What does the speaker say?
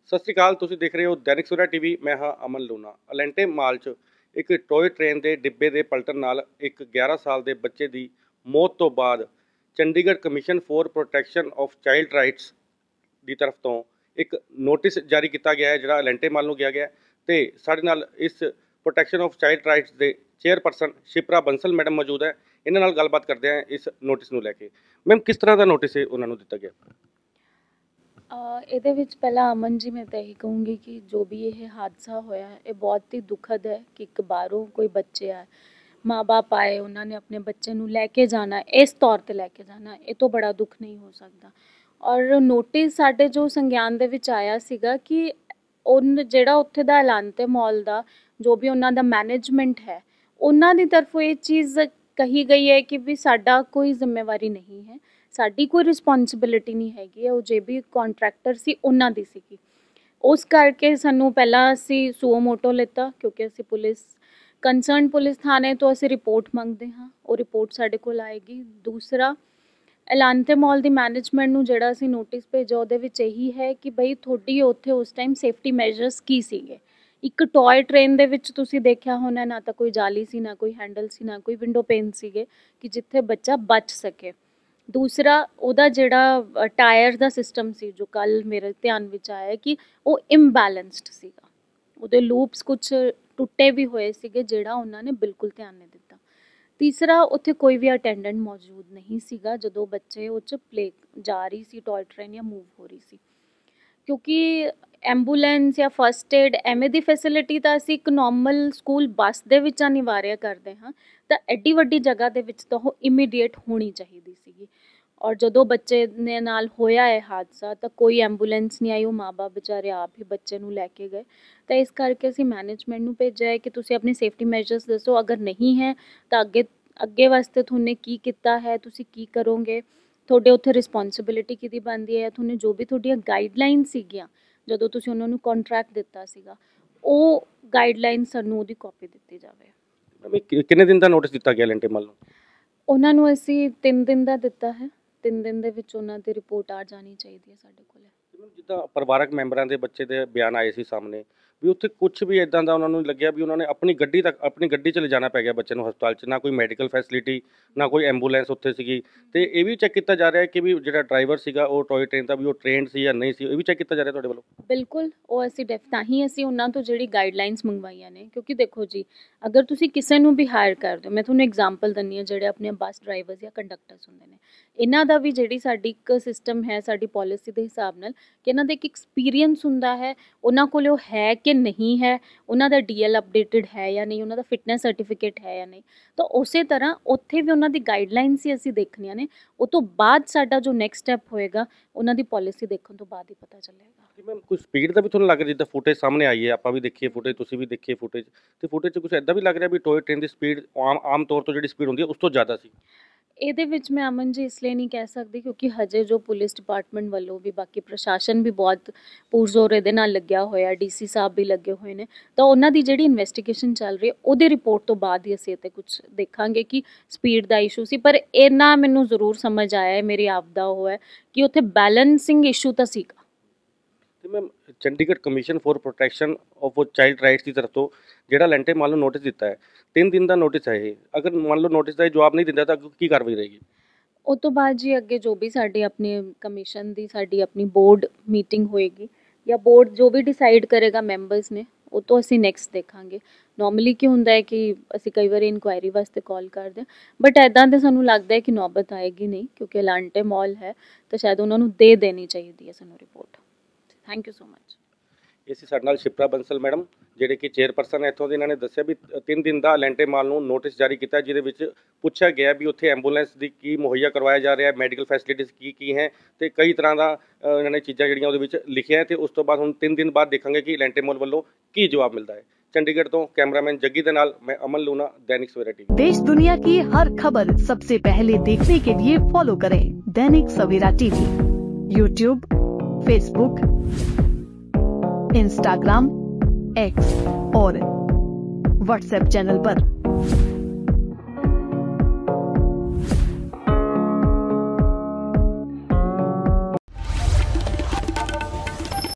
ਸਤਿ ਸ਼੍ਰੀ ਅਕਾਲ। ਤੁਸੀਂ ਦੇਖ ਰਹੇ ਹੋ ਦੈਨਿਕ ਸਵੇਰਾ ਟੀਵੀ। ਮੈਂ ਹਾਂ ਅਮਨ ਲੂਣਾ। ਅਲੈਂਟੇ ਮਾਲ 'ਚ ਇੱਕ ਟੋਏ ਟ੍ਰੇਨ ਦੇ ਡਿੱਬੇ ਦੇ ਪਲਟਣ ਨਾਲ ਇੱਕ 11 ਸਾਲ ਦੇ ਬੱਚੇ ਦੀ ਮੌਤ ਤੋਂ ਬਾਅਦ Chandigarh commission for protection of child rights ਦੀ ਤਰਫ ਤੋਂ ਇੱਕ ਨੋਟਿਸ ਜਾਰੀ ਕੀਤਾ ਗਿਆ ਹੈ, ਜਿਹੜਾ ਅਲੈਂਟੇ ਮਾਲ ਨੂੰ ਗਿਆ ਗਿਆ। ਤੇ ਸਾਡੇ ਨਾਲ ਇਸ ਪ੍ਰੋਟੈਕਸ਼ਨ ਆਫ ਚਾਈਲਡ ਰਾਈਟਸ ਦੇ ਚੇਅਰਪਰਸਨ ਸ਼ਿਪਰਾ ਬੰਸਲ ਮੈਡਮ ਮੌਜੂਦ ਹੈ। ਇਹਨਾਂ ਨਾਲ ਗੱਲਬਾਤ ਕਰਦੇ ਹਾਂ ਇਸ ਨੋਟਿਸ ਨੂੰ ਲੈ ਕੇ। ਮੈਮ, ਕਿਸ ਤਰ੍ਹਾਂ ਦਾ ਨੋਟਿਸ ਉਹਨਾਂ ਨੂੰ ਦਿੱਤਾ ਗਿਆ? ਇਹਦੇ ਵਿੱਚ ਪਹਿਲਾਂ ਅਮਨ ਜੀ ਮੈਂ ਤਾਂ ਇਹੀ ਕਹੂੰਗੀ ਕਿ ਜੋ ਵੀ ਇਹ ਹਾਦਸਾ ਹੋਇਆ ਇਹ ਬਹੁਤ ਹੀ ਦੁਖਦ ਹੈ ਕਿ ਇੱਕ ਬਾਹਰੋਂ ਕੋਈ ਬੱਚੇ ਆਏ, ਮਾਂ-ਬਾਪ ਆਏ, ਉਹਨਾਂ ਨੇ ਆਪਣੇ ਬੱਚੇ ਨੂੰ ਲੈ ਕੇ ਜਾਣਾ, ਇਸ ਤੌਰ 'ਤੇ ਲੈ ਕੇ ਜਾਣਾ, ਇਹ ਤੋਂ ਬੜਾ ਦੁੱਖ ਨਹੀਂ ਹੋ ਸਕਦਾ। ਔਰ ਨੋਟਿਸ ਸਾਡੇ ਜੋ ਸੰਗਿਆਨ ਦੇ ਵਿੱਚ ਆਇਆ ਸੀਗਾ ਕਿ ਜਿਹੜਾ ਉੱਥੇ ਦਾ ਐਲਾਂਟੇ ਮਾਲ ਦਾ ਜੋ ਵੀ ਉਹਨਾਂ ਦਾ ਮੈਨੇਜਮੈਂਟ ਹੈ, ਉਹਨਾਂ ਦੀ ਤਰਫੋਂ ਇਹ ਚੀਜ਼ ਕਹੀ ਗਈ ਹੈ ਕਿ ਵੀ ਸਾਡਾ ਕੋਈ ਜ਼ਿੰਮੇਵਾਰੀ ਨਹੀਂ ਹੈ, ਸਾਡੀ ਕੋਈ ਰਿਸਪੌਂਸਿਬਿਲਿਟੀ ਨਹੀਂ ਹੈਗੀ ਹੈ, ਉਹ ਜੇ ਵੀ ਕੰਟਰੈਕਟਰ ਸੀ ਉਹਨਾਂ ਦੀ ਸੀਗੀ। ਉਸ ਕਰਕੇ ਸਾਨੂੰ ਪਹਿਲਾਂ ਅਸੀਂ ਸੂਓ ਮੋਟੋ ਲਿੱਤਾ, ਕਿਉਂਕਿ ਅਸੀਂ ਕੰਸਰਨ ਪੁਲਿਸ ਥਾਣੇ ਤੋਂ ਅਸੀਂ ਰਿਪੋਰਟ ਮੰਗਦੇ ਹਾਂ, ਉਹ ਰਿਪੋਰਟ ਸਾਡੇ ਕੋਲ ਆਏਗੀ। ਦੂਸਰਾ, ਐਲਾਂਟੇ ਮਾਲ ਦੀ ਮੈਨੇਜਮੈਂਟ ਨੂੰ ਜਿਹੜਾ ਅਸੀਂ ਨੋਟਿਸ ਭੇਜਿਆ ਉਹਦੇ ਵਿੱਚ ਇਹੀ ਹੈ ਕਿ ਬਈ ਤੁਹਾਡੀ ਉੱਥੇ ਉਸ ਟਾਈਮ ਸੇਫਟੀ ਮੈਜਰਸ ਕੀ ਸੀਗੇ। ਇੱਕ ਟੋਏ ਟ੍ਰੇਨ ਦੇ ਵਿੱਚ ਤੁਸੀਂ ਦੇਖਿਆ ਹੋਣਾ, ਨਾ ਤਾਂ ਕੋਈ ਜਾਲੀ ਸੀ, ਨਾ ਕੋਈ ਹੈਂਡਲ ਸੀ, ਨਾ ਕੋਈ ਵਿੰਡੋ ਪੇਨ ਸੀਗੇ ਕਿ ਜਿੱਥੇ ਬੱਚਾ ਬਚ ਸਕੇ। ਦੂਸਰਾ, ਉਹਦਾ ਜਿਹੜਾ ਟਾਇਰ ਦਾ ਸਿਸਟਮ ਸੀ, ਜੋ ਕੱਲ੍ਹ ਮੇਰੇ ਧਿਆਨ ਵਿੱਚ ਆਇਆ ਕਿ ਉਹ ਇੰਬੈਲੈਂਸਡ ਸੀਗਾ, ਉਹਦੇ ਲੂਪਸ ਕੁਛ ਟੁੱਟੇ ਵੀ ਹੋਏ ਸੀਗੇ, ਜਿਹੜਾ ਉਹਨਾਂ ਨੇ ਬਿਲਕੁਲ ਧਿਆਨ ਨਹੀਂ ਦਿੱਤਾ। ਤੀਸਰਾ, ਉੱਥੇ ਕੋਈ ਵੀ ਅਟੈਂਡੈਂਟ ਮੌਜੂਦ ਨਹੀਂ ਸੀਗਾ ਜਦੋਂ ਬੱਚੇ ਉਹ 'ਚ ਪਲੇ ਜਾ ਰਹੀ ਸੀ, ਟੋਏ ਟ੍ਰੇਨ ਜਾਂ ਮੂਵ ਹੋ ਰਹੀ ਸੀ। ਕਿਉਂਕਿ ਐਂਬੂਲੈਂਸ ਜਾਂ ਫਸਟ ਏਡ ਐਵੇਂ ਦੀ ਫੈਸਿਲਿਟੀ ਤਾਂ ਅਸੀਂ ਇੱਕ ਨੋਰਮਲ ਸਕੂਲ ਬੱਸ ਦੇ ਵਿੱਚ ਅਨਿਵਾਰਿਆ ਕਰਦੇ ਹਾਂ, ਤਾਂ ਐਡੀ ਵੱਡੀ ਜਗ੍ਹਾ ਦੇ ਵਿੱਚ ਤਾਂ ਉਹ ਇਮੀਡੀਏਟ ਹੋਣੀ ਚਾਹੀਦੀ ਸੀਗੀ। ਔਰ ਜਦੋਂ ਬੱਚੇ ਦੇ ਨਾਲ ਹੋਇਆ ਇਹ ਹਾਦਸਾ ਤਾਂ ਕੋਈ ਐਂਬੂਲੈਂਸ ਨਹੀਂ ਆਈ, ਉਹ ਮਾਂ-ਬਾਪ ਵਿਚਾਰੇ ਆਪ ਹੀ ਬੱਚੇ ਨੂੰ ਲੈ ਕੇ ਗਏ। ਤਾਂ ਇਸ ਕਰਕੇ ਅਸੀਂ ਮੈਨੇਜਮੈਂਟ ਨੂੰ ਭੇਜਿਆ ਹੈ ਕਿ ਤੁਸੀਂ ਆਪਣੀ ਸੇਫਟੀ ਮੈਜਰਸ ਦੱਸੋ, ਅਗਰ ਨਹੀਂ ਹੈ ਤਾਂ ਅੱਗੇ ਵਾਸਤੇ ਤੁਹਾਨੇ ਕੀ ਕੀਤਾ ਹੈ, ਤੁਸੀਂ ਕੀ ਕਰੋਗੇ, ਤੁਹਾਡੇ ਉੱਥੇ ਰਿਸਪੌਂਸਿਬਿਲਿਟੀ ਕਿਹਦੀ ਬਣਦੀ ਹੈ, ਤੁਹਾਨੂੰ ਜੋ ਵੀ ਤੁਹਾਡੀਆਂ ਗਾਈਡਲਾਈਨ ਸੀਗੀਆਂ ਜਦੋਂ ਤੁਸੀਂ ਉਹਨਾਂ ਨੂੰ ਕੰਟਰੈਕਟ ਦਿੱਤਾ ਸੀਗਾ, ਉਹ ਗਾਈਡਲਾਈਨ ਸਾਨੂੰ ਉਹਦੀ ਕਾਪੀ ਦਿੱਤੀ ਜਾਵੇ। ਕਿੰਨੇ ਦਿਨ ਦਾ ਨੋਟਿਸ ਦਿੱਤਾ ਗਿਆ ਅਲੈਂਟੇ ਮਾਲ ਨੂੰ? ਉਹਨਾਂ ਨੂੰ ਅਸੀਂ 3 ਦਿਨ ਦਾ ਦਿੱਤਾ ਹੈ। 3 ਦਿਨ ਦੇ ਵਿੱਚ ਉਹਨਾਂ ਦੀ ਰਿਪੋਰਟ ਆ ਜਾਣੀ ਚਾਹੀਦੀ ਹੈ ਸਾਡੇ ਕੋਲ। ਜਿੱਦਾਂ ਪਰਿਵਾਰਕ ਮੈਂਬਰਾਂ ਦੇ ਬੱਚੇ ਦੇ ਬਿਆਨ ਆਏ ਸੀ ਸਾਹਮਣੇ ਵੀ ਉੱਥੇ ਕੁਝ ਵੀ ਇਦਾਂ ਦਾ ਉਹਨਾਂ ਨੂੰ ਲੱਗਿਆ ਵੀ ਉਹਨਾਂ ਨੇ ਆਪਣੀ ਗੱਡੀ 'ਚ ਲਿਜਾਣਾ ਪੈ ਗਿਆ ਬੱਚੇ ਨੂੰ ਹਸਪਤਾਲ 'ਚ, ਨਾ ਕੋਈ ਮੈਡੀਕਲ ਫੈਸਿਲਿਟੀ, ਨਾ ਕੋਈ ਐਂਬੂਲੈਂਸ ਉੱਥੇ ਸੀਗੀ। ਤੇ ਇਹ ਵੀ ਚੈੱਕ ਕੀਤਾ ਜਾ ਰਿਹਾ ਕਿ ਵੀ ਜਿਹੜਾ ਡਰਾਈਵਰ ਸੀਗਾ ਉਹ ਟੋਏ ਟ੍ਰੇਨ ਦਾ ਵੀ ਉਹ ਟ੍ਰੇਨਡ ਸੀ ਜਾਂ ਨਹੀਂ ਸੀ, ਇਹ ਵੀ ਚੈੱਕ ਕੀਤਾ ਜਾ ਰਿਹਾ ਤੁਹਾਡੇ ਵੱਲੋਂ? ਬਿਲਕੁਲ, ਉਹ ਅਸੀਂ ਤਾਂ ਹੀ ਅਸੀਂ ਉਹਨਾਂ ਤੋਂ ਜਿਹੜੀ ਗਾਈਡਲਾਈਨਸ ਮੰਗਵਾਈਆਂ ਨੇ, ਕਿਉਂਕਿ ਦੇਖੋ ਜੀ, ਅਗਰ ਤੁਸੀਂ ਕਿਸੇ ਨੂੰ ਵੀ ਹਾਇਰ ਕਰਦੇ ਹੋ, ਮੈਂ ਤੁਹਾਨੂੰ ਐਗਜ਼ਾਮਪਲ ਦਿੰਦੀ ਹਾਂ, ਜਿਹੜੇ ਆਪਣੇ ਬੱਸ ਡਰਾਈਵਰਸ ਜਾਂ ਕੰਡਕਟਰਸ ਹੁੰਦੇ ਨੇ, ਇਹਨਾਂ ਦਾ ਵੀ ਜਿਹੜੀ ਸਾਡੀ ਇੱਕ ਸਿਸਟਮ ਹੈ, ਸਾਡੀ ਪੋਲਿਸੀ ਦੇ ਹਿਸਾਬ ਨਾਲ ਕਿ ਇਹਨਾਂ ਦਾ ਇੱਕ ਐਕਸਪੀਰੀਅੰਸ ਹੁੰਦਾ ਹੈ, ਉਹਨਾਂ ਕੋਲ ਉਹ ਹੈ ਕਿ ਨਹੀਂ ਹੈ, ਉਹਨਾਂ ਦਾ DL ਅਪਡੇਟਡ ਹੈ ਜਾਂ ਨਹੀਂ, ਉਹਨਾਂ ਦਾ ਫਿਟਨੈਸ ਸਰਟੀਫਿਕੇਟ ਹੈ ਜਾਂ ਨਹੀਂ। ਤਾਂ ਉਸੇ ਤਰ੍ਹਾਂ ਉੱਥੇ ਵੀ ਉਹਨਾਂ ਦੀ ਗਾਈਡਲਾਈਨਸ ਹੀ ਅਸੀਂ ਦੇਖਣੀਆਂ ਨੇ। ਉਹ ਤੋਂ ਬਾਅਦ ਸਾਡਾ ਜੋ ਨੈਕਸਟ ਸਟੈਪ ਹੋਏਗਾ, ਉਹਨਾਂ ਦੀ ਪੋਲਿਸੀ ਦੇਖਣ ਤੋਂ ਬਾਅਦ ਹੀ ਪਤਾ ਚੱਲੇਗਾ। ਕਿ ਮੈਮ ਕੋਈ ਸਪੀਡ ਦਾ ਵੀ ਤੁਹਾਨੂੰ ਲੱਗ ਰਿਹਾ, ਜਿੱਦਾਂ ਫੁਟੇਜ ਸਾਹਮਣੇ ਆਈ ਹੈ, ਆਪਾਂ ਵੀ ਦੇਖੀਏ ਫੁਟੇਜ, ਤੁਸੀਂ ਵੀ ਦੇਖੀਏ ਫੁਟੇਜ, ਤੇ ਫੁਟੇਜ 'ਚ ਕੁਝ ਇੱਦਾਂ ਵੀ ਲੱਗ ਰਿਹਾ ਵੀ ਟੋਏ ਟ੍ਰੇਨ ਦੀ ਸਪੀਡ ਆਮ ਤੌਰ ਤੋਂ ਜਿਹੜੀ ਸਪੀਡ ਹੁੰਦੀ ਹੈ ਉਸ ਤੋਂ ਜ਼ਿਆਦਾ ਸੀ? ਇਹਦੇ ਵਿੱਚ ਮੈਂ ਅਮਨ ਜੀ ਇਸ ਲਈ ਨਹੀਂ ਕਹਿ ਸਕਦੀ ਕਿਉਂਕਿ ਹਜੇ ਜੋ ਪੁਲਿਸ ਡਿਪਾਰਟਮੈਂਟ ਵੱਲੋਂ ਵੀ, ਬਾਕੀ ਪ੍ਰਸ਼ਾਸਨ ਵੀ ਬਹੁਤ ਪੁਰਜ਼ੋਰ ਇਹਦੇ ਨਾਲ ਲੱਗਿਆ ਹੋਇਆ, DC ਸਾਹਿਬ ਵੀ ਲੱਗੇ ਹੋਏ ਨੇ, ਤਾਂ ਉਹਨਾਂ ਦੀ ਜਿਹੜੀ ਇਨਵੈਸਟੀਗੇਸ਼ਨ ਚੱਲ ਰਹੀ ਹੈ ਉਹਦੀ ਰਿਪੋਰਟ ਤੋਂ ਬਾਅਦ ਹੀ ਅਸੀਂ ਇੱਥੇ ਕੁਝ ਦੇਖਾਂਗੇ ਕਿ ਸਪੀਡ ਦਾ ਇਸ਼ੂ ਸੀ। ਪਰ ਇੰਨਾ ਮੈਨੂੰ ਜ਼ਰੂਰ ਸਮਝ ਆਇਆ ਹੈ, ਮੇਰੀ ਆਪ ਦਾ ਉਹ ਹੈ ਕਿ ਉੱਥੇ ਬੈਲੈਂਸਿੰਗ ਇਸ਼ੂ ਤਾਂ ਸੀਗਾ। ਤੇ ma'am, Chandigarh commission for protection of child rights ਦੀ ਤਰਫ ਤੋਂ ਜਿਹੜਾ ਅਲੈਂਟੇ ਮਾਲ ਨੂੰ ਨੋਟਿਸ ਦਿੱਤਾ ਹੈ, 3 ਦਿਨ ਦਾ ਨੋਟਿਸ ਹੈ ਇਹ, ਅਗਰ ਮੰਨ ਲਓ ਨੋਟਿਸ ਦਾ ਜਵਾਬ ਨਹੀਂ ਦਿੰਦਾ ਤਾਂ ਕੀ ਕਾਰਵਾਈ ਰਹੇਗੀ? ਉਹ ਤੋਂ ਬਾਅਦ ਜੀ ਅੱਗੇ ਜੋ ਵੀ ਸਾਡੀ ਆਪਣੀ ਕਮਿਸ਼ਨ ਦੀ ਸਾਡੀ ਆਪਣੀ ਬੋਰਡ ਮੀਟਿੰਗ ਹੋਏਗੀ ਜਾਂ ਬੋਰਡ ਜੋ ਵੀ ਡਿਸਾਈਡ ਕਰੇਗਾ ਮੈਂਬਰਸ ਨੇ, ਉਹ ਤੋਂ ਅਸੀਂ ਨੈਕਸਟ ਦੇਖਾਂਗੇ। ਨੋਰਮਲੀ ਕੀ ਹੁੰਦਾ ਹੈ ਕਿ ਅਸੀਂ ਕਈ ਵਾਰੀ ਇਨਕੁਆਇਰੀ ਵਾਸਤੇ ਕਾਲ ਕਰਦੇ ਹਾਂ, ਬਟ ਇੱਦਾਂ ਦੇ ਸਾਨੂੰ ਲੱਗਦਾ ਹੈ ਕਿ ਨੌਬਤ ਆਏਗੀ ਨਹੀਂ, ਕਿਉਂਕਿ ਅਲਾਂਟੇ ਮਾਲ ਹੈ ਤਾਂ ਸ਼ਾਇਦ ਉਹਨਾਂ ਨੂੰ ਦੇ ਦੇਣੀ ਚਾਹੀਦੀ ਹੈ ਸਾਨੂੰ report. Thank you so much. ਇਹ ਸੀ ਸਾਡੇ ਨਾਲ ਸ਼ਿਪਰਾ ਬੰਸਲ ਮੈਡਮ, ਜਿਹੜੇ ਕਿ ਚੇਅਰਪਰਸਨ ਹੈ ਇੱਥੋਂ ਦੇ। ਇਹਨਾਂ ਨੇ ਦੱਸਿਆ ਵੀ 3 ਦਿਨ ਦਾ ਅਲੈਂਟੇ ਮਾਲ ਨੂੰ ਨੋਟਿਸ ਜਾਰੀ ਕੀਤਾ, ਜਿਹਦੇ ਵਿੱਚ ਪੁੱਛਿਆ ਗਿਆ ਵੀ ਉੱਥੇ ਐਂਬੂਲੈਂਸ ਦੀ ਕੀ ਮੁਹੱਈਆ ਕਰਵਾਇਆ ਜਾ ਰਿਹਾ ਹੈ, ਮੈਡੀਕਲ ਫੈਸਿਲਿਟੀਜ਼ ਕੀ ਹੈ, ਤੇ ਕਈ ਤਰ੍ਹਾਂ ਦਾ ਇਹਨਾਂ ਨੇ ਚੀਜ਼ਾਂ ਜਿਹੜੀਆਂ ਉਹਦੇ ਵਿੱਚ ਲਿਖਿਆ ਹੈ। ਤੇ ਉਸ ਤੋਂ ਬਾਅਦ ਹੁਣ 3 ਦਿਨ ਬਾਅਦ ਦੇਖਾਂਗੇ ਕਿ ਅਲੈਂਟੇ ਮਾਲ ਵੱਲੋਂ ਕੀ ਜਵਾਬ ਮਿਲਦਾ ਹੈ। चंडीगढ़ तो कैमरामैन जग्गी दे नाल मैं अमन लूना, दैनिक सवेरा टीवी। देश दुनिया की हर खबर सबसे पहले देखने के लिए फॉलो करें Dainik Savera TV, YouTube, Facebook, Instagram, X और व्हाट्सएप चैनल पर।